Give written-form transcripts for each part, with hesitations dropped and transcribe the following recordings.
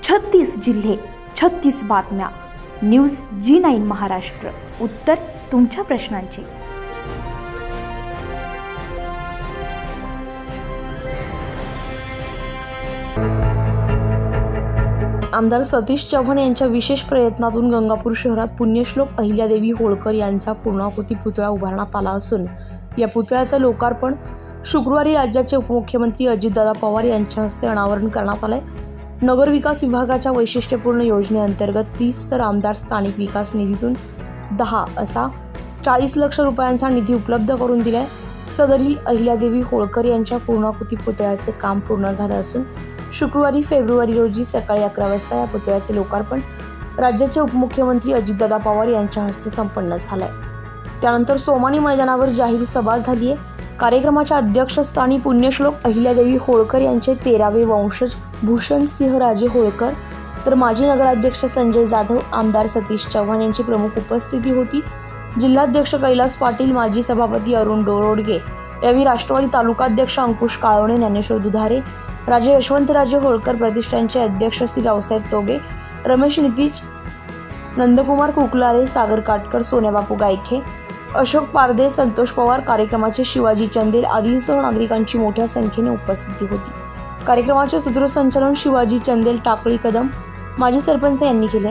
36 जिल्हे, 36 बातम्या. News G9 Maharashtra. उत्तर तुमच्या प्रश्नांचे. आमदार सतीश चव्हाण यांच्या विशेष प्रयत्नातून गंगापूर शहरात पुण्यश्लोक अहिल्यादेवी होळकर यांचा पूर्णाकृती पुतळा उभारण्यात आला असून या पुतळ्याचं लोकार्पण शुक्रवारी राज्याचे उपमुख्यमंत्री अजितदादा पवार यांच्या हस्ते अनावरण करण्यात आले. नगर विकास विभागाच्या वैशिष्ट्यपूर्ण योजनेअंतर्गत 30 तर आमदार स्थानिक विकास निधीतून 10 असा 40 लाख रुपयांचा निधी उपलब्ध करून दिलाय. सदरील अहिल्यादेवी होळकर यांच्या पूर्णाकृती पुतळ्याचे काम पूर्ण झाले असून शुक्रवारी फेब्रुवारी रोजी सकाळी 11 वाजता या पुतळ्याचे लोकार्पण राज्याचे उपमुख्यमंत्री अजितदादा पवार यांच्या हस्ते संपन्न झालंय. त्यानंतर सोमानी मैदानावर जाहीर सभा झाली आहे. कार्यक्रमाच्या अध्यक्षस्थानी पुण्यश्लोक अहिल्यादेवी होळकर यांचे 13वे वंशज भूषणसिंह राजे होळकर, तर माजी नगराध्यक्ष संजय जाधव, आमदार सतीश चव्हाण यांची प्रमुख उपस्थिती होती. जिल्हाध्यक्ष कैलास पाटील, माजी सभापती अरुण डोरोडगे, यावेळी राष्ट्रवादी तालुकाध्यक्ष अंकुश काळवणे, ज्ञानेश्वर दुधारे, राजे यशवंतराजे होळकर प्रतिष्ठानचे अध्यक्ष श्री रावसाहेब तोगे, रमेश नितीश, नंदकुमार कुकलारे, सागर काटकर, सोन्याबापू गायखे, अशोक पारदे, संतोष पवार, कार्यक्रमाचे शिवाजी चंदेल आदींसह नागरिकांची मोठ्या संख्येने उपस्थिती होती. कार्यक्रमाचे सूत्रसंचालन शिवाजी चंदेल टाकळी कदम, माजी सरपंच यांनी केले.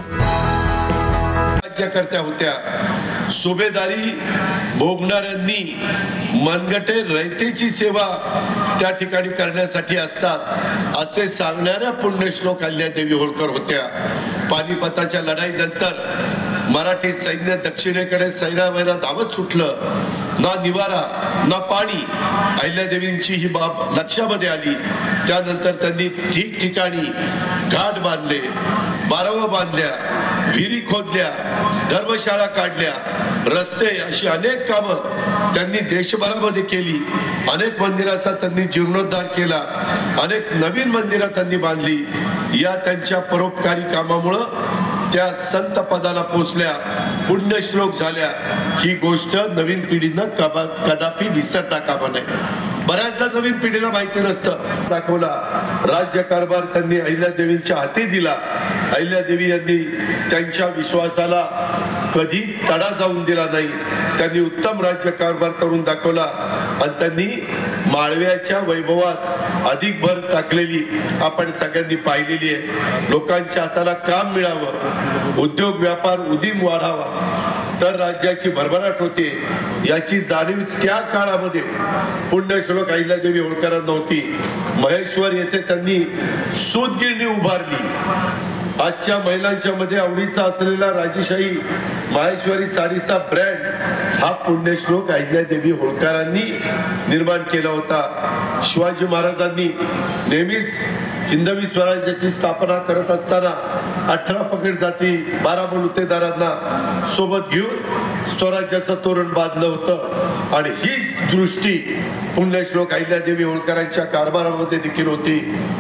राज्यकर्त्या होत्या, सुभेदारी भोगणाऱ्यांनी मनगटे रयतेची सेवा त्या ठिकाणी करण्यासाठी असतात असे सांगणाऱ्या पुण्यश्लोक अहिल्यादेवी होळकर होत्या. पानिपताच्या लढाईनंतर मराठी सैन्य दक्षिणेकडे सैरावैरा धावत सुटलं. ना निवारा ना पाणी. अहिल्यादेवींची ही बाब लक्षामध्ये आली. त्यानंतर त्यांनी ठिकठिकाणी घाट बांधले, बारवं बांधल्या, विहिरी खोदल्या, धर्मशाळा काढल्या, रस्ते, अशी अनेक कामं त्यांनी देशभरामध्ये केली. अनेक मंदिराचा त्यांनी जीर्णोद्धार केला, अनेक नवीन मंदिरं त्यांनी बांधली. या त्यांच्या परोपकारी कामामुळं त्या संत पदाला पोचल्या, पुण्यश्लोक झाल्या. ही गोष्ट नवीन पिढीनं कदापि विसरता कामा नये. बऱ्याचदा नवीन पिढीला माहिती नसतं. दाखवला राज्यकारभार त्यांनी अहिल्यादेवींच्या हाती दिला. अहिल्यादेवी यांनी त्यांच्या विश्वासाला कधी तडा जाऊन दिला नाही. त्यांनी उत्तम राज्यकारभार करून दाखवला आणि त्यांनी माळव्याच्या वैभवात अधिक भर टाकलेली आपण सगळ्यांनी पाहिलेली आहे. लोकांच्या हाताला काम मिळावं, उद्योग व्यापार उदीम वाढावा, तर राज्याची भरभराट होते याची जाणीव त्या काळामध्ये पुण्यश्लोक अहिल्यादेवी होळकरांना होती. महेश्वर येथे त्यांनी सूतगिरणी उभारली. आजच्या महिलांच्या मध्ये आवडीचा असलेला राजेशाही माहेश्वरी साडीचा ब्रँड हा पुण्यश्लोक अहिल्यादेवी होळकरांनी निर्माण केला होता. शिवाजी महाराजांनी नेहमीच हिंदवी स्वराज्याची स्थापना करत असताना 18 पगड जाती 12 बलुतेदारांना सोबत घेऊन स्वराज्याचं तोरण बांधलं होतं. आणि हीच दृष्टी पुण्यश्लोक अहिल्यादेवी होळकरांच्या कारभारामध्ये देखील होती.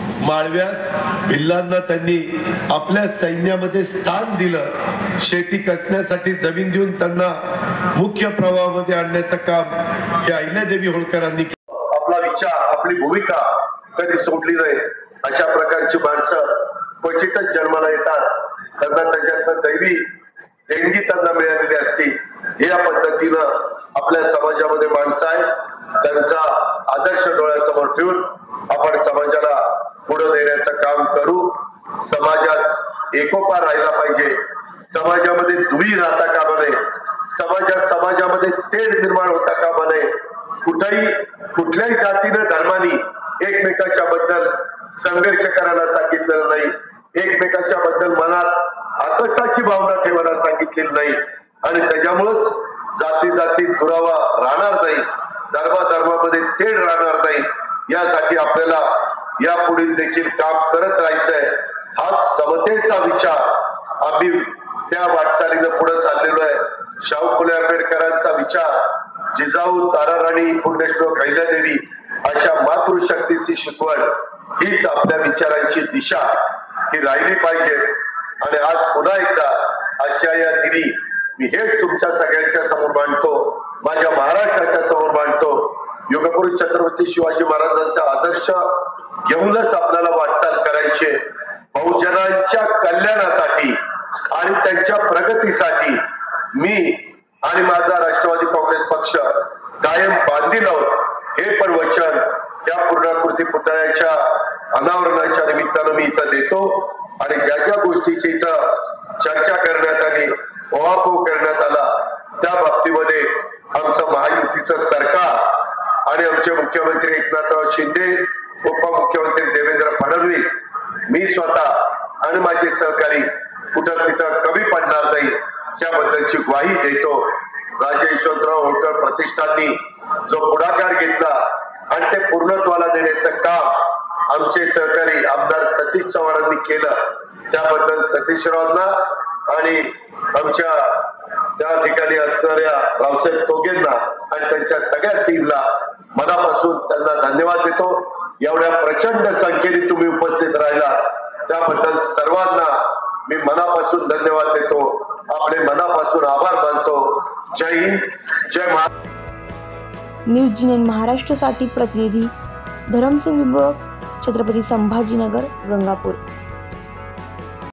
माळव्यात भिल्लांना त्यांनी आपल्या सैन्यामध्ये स्थान दिलं. शेती कसण्यासाठी जमीन देऊन त्यांना मुख्य प्रवाहामध्ये आणण्याचं काम हे अहिल्यादेवी होळकरांनी केलं. आपला विचार, आपली भूमिका कधी सोडली नाही. अशा प्रकारची माणसं क्वचितच जन्माला येतात. त्यांना त्याच्यातनं दैवी देणगी त्यांना मिळालेली असती. या पद्धतीनं आपल्या समाजामध्ये माणसं आहेत, त्यांचा आदर्श डोळ्यासमोर ठेवून आपण समाजाला पुढे नेण्याचं काम करू. समाजात एकोपा राहिला पाहिजे. समाजामध्ये दुही राहता कामा नये. समाजामध्ये तेढ निर्माण होता कामा नये. कुठल्याही जातीने धर्मानी एकमेकाच्या बद्दल संघर्ष करायला सांगितलेलं नाही. एकमेकाच्या बद्दल मनात आकर्षाची भावना ठेवायला सांगितलेली नाही. आणि त्याच्यामुळेच जाती दुरावा राहणार नाही, धर्मामध्ये तेढ राहणार नाही. यासाठी आपल्याला यापुढील देखील काम करत राहायचंय. हा समतेचा विचार आम्ही त्या वाटचालीनं पुढे चाललेलो आहे. शाहू फुले आंबेडकरांचा विचार, जिजाऊ, ताराराणी, पुण्यश्लोक अहिल्यादेवी अशा मातृशक्तीची शिकवण हीच आपल्या विचारांची दिशा ही राहिली पाहिजे. आणि आज पुन्हा एकदा आजच्या या दिनी मी हेच तुमच्या सगळ्यांच्या समोर मांडतो, माझ्या महाराष्ट्राच्या समोर मांडतो. योगपुरुष छत्रपती शिवाजी महाराजांचा आदर्श घेऊनच आपल्याला वाटचाल करायची. बहुजनांच्या कल्याणासाठी आणि त्यांच्या प्रगतीसाठी मी आणि माझा राष्ट्रवादी काँग्रेस पक्ष कायम बांधील आहोत हे पण वचन त्या पूर्णाकृती पुतळ्याच्या अनावरणाच्या निमित्तानं मी इथं देतो. आणि ज्या ज्या गोष्टीची इथं चर्चा करण्यात आली, ओहापोह करण्यात आला, त्या बाबतीमध्ये आमचं महायुतीचं सरकार आणि आमचे मुख्यमंत्री एकनाथराव शिंदे, उपमुख्यमंत्री देवेंद्र फडणवीस, मी स्वतः आणि माझे सहकारी कुठं तिथं कमी पडणार नाही त्याबद्दलची ग्वाही देतो. राजे यशवंतराव होळकर प्रतिष्ठाननी जो पुढाकार घेतला आणि ते पूर्णत्वाला देण्याचं काम आमचे सहकारी आमदार सतीश चव्हाणांनी केलं, त्याबद्दल सतीशरावांना आणि आमच्या त्या ठिकाणी असणाऱ्या रावसाहेब तोगेंना आणि त्यांच्या सगळ्या टीमला मनापासून त्यांना धन्यवाद देतो. एवढ्या प्रचंड संख्येने तुम्ही उपस्थित राहिला त्याबद्दल सर्वांना मी मनापासून धन्यवाद देतो. आपले मनापासून आभार मानतो. जय हिंद, जय महाराष्ट्र. न्यूज जी9 महाराष्ट्रसाठी प्रतिनिधी धरमसिंग बिंबळ, छत्रपती संभाजीनगर, गंगापूर.